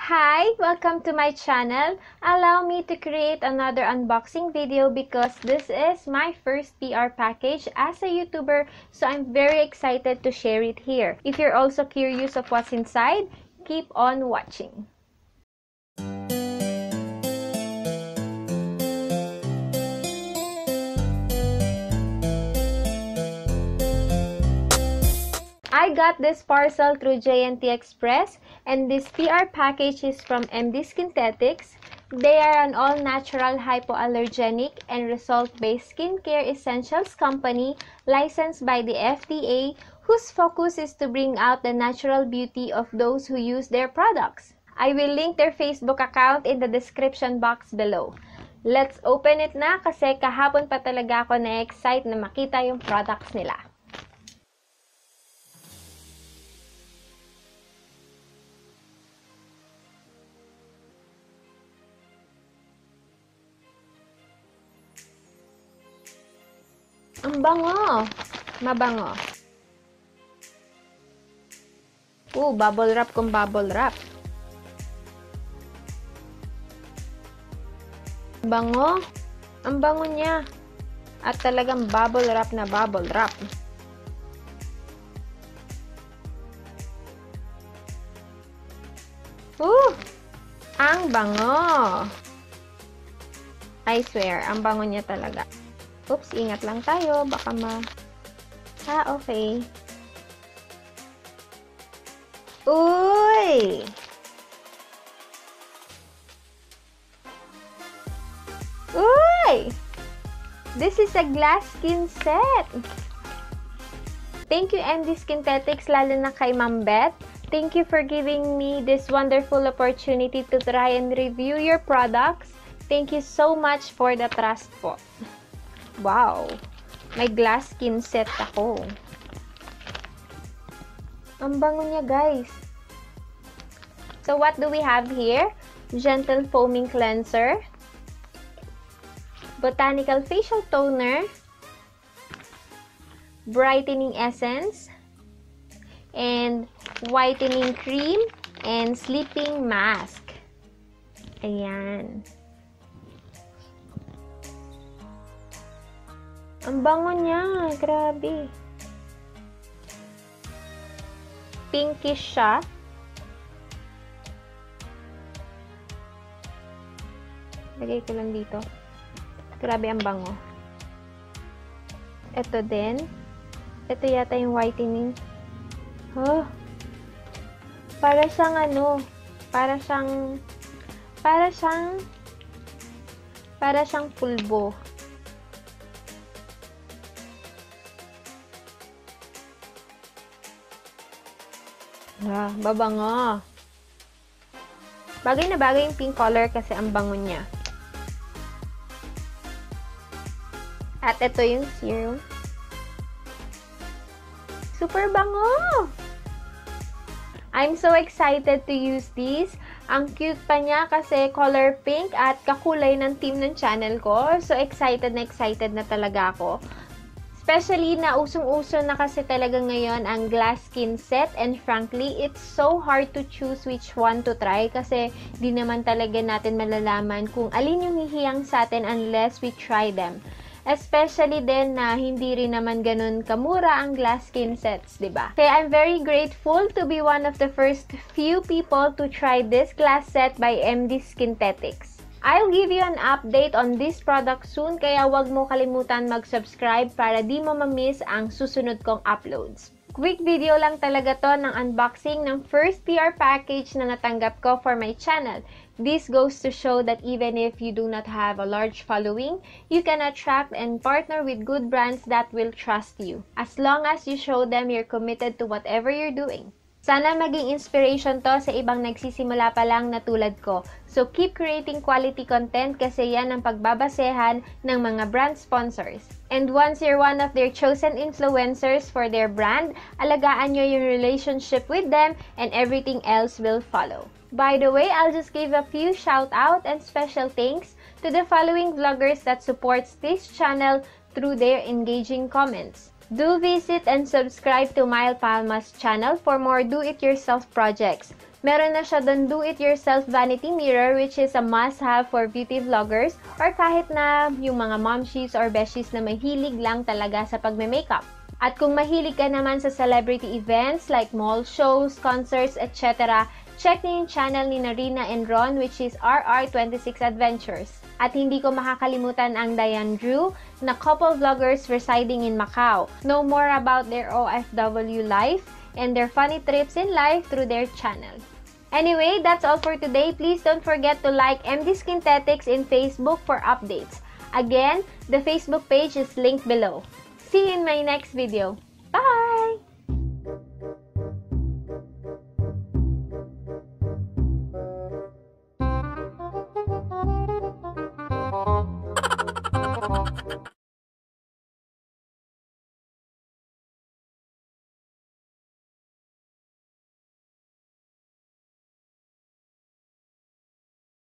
Hi! Welcome to my channel. Allow me to create another unboxing video because this is my first PR package as a YouTuber, so I'm very excited to share it here. If you're also curious of what's inside, keep on watching. I got this parcel through JNT Express, and this PR package is from MD Skinthetics. They are an all-natural hypoallergenic and result-based skincare essentials company licensed by the FDA, whose focus is to bring out the natural beauty of those who use their products. I will link their Facebook account in the description box below. Let's open it na kasi kahapon pa talaga ako na-excite na makita yung products nila. Ang bango! Mabango. Bubble wrap kung bubble wrap. Bango! Ang bango niya. At talagang bubble wrap na bubble wrap. Ang bango! I swear, ang bango niya talaga. Oops, ingat lang tayo. Baka okay. Uy! Uy! This is a glass skin set. Thank you, MD Skinthetics, lalo na kay Ma'am Beth. Thank you for giving me this wonderful opportunity to try and review your products. Thank you so much for the trust po. Wow! May glass skin set ako. Ang bango niya, guys. So, what do we have here? Gentle Foaming Cleanser. Botanical Facial Toner. Brightening Essence. And Whitening Cream. And Sleeping Mask. Ayan. Ang bango niya. Grabe. Pinkish siya. Lagay ko lang dito. Grabe ang bango. Ito din. Ito yata yung whitening. Para siyang ano. Para siyang pulbo. Babango. Bagay na bagay yung pink color kasi ang bango niya. At ito yung serum. Super bango! I'm so excited to use this. Ang cute pa niya kasi color pink at kakulay ng team ng channel ko. So excited na talaga ako. Especially na usong-uso na kasi talaga ngayon ang glass skin set, and frankly, it's so hard to choose which one to try kasi di naman talaga natin malalaman kung alin yung hihiyang sa atin unless we try them. Especially din na hindi rin naman ganun kamura ang glass skin sets, diba? Kaya I'm very grateful to be one of the first few people to try this glass set by MD Skinthetics. I'll give you an update on this product soon, kaya wag mo kalimutan mag-subscribe para di mo ma-miss ang susunod kong uploads. Quick video lang talaga to ng unboxing ng first PR package na natanggap ko for my channel. This goes to show that even if you do not have a large following, you can attract and partner with good brands that will trust you, as long as you show them you're committed to whatever you're doing. Sana maging inspiration to sa ibang nagsisimula pa lang na tulad ko. So keep creating quality content kasi yan ang pagbabasehan ng mga brand sponsors. And once you're one of their chosen influencers for their brand, alagaan nyo yung relationship with them and everything else will follow. By the way, I'll just give a few shout out and special thanks to the following vloggers that supports this channel through their engaging comments. Do visit and subscribe to Mile Palma's channel for more do-it-yourself projects. Meron na siya doon do-it-yourself vanity mirror which is a must-have for beauty vloggers or kahit na yung mga momshies or beshies na mahilig lang talaga sa pagme-makeup. At kung mahilig ka naman sa celebrity events like mall shows, concerts, etc., check niyo yung channel ni Narina and Ron which is RR26 Adventures. At hindi ko makakalimutan ang Diane Drew na couple vloggers residing in Macau. Know more about their OFW life and their funny trips in life through their channel. Anyway, that's all for today. Please don't forget to like MD Skinthetics in Facebook for updates. Again, the Facebook page is linked below. See you in my next video. Bye!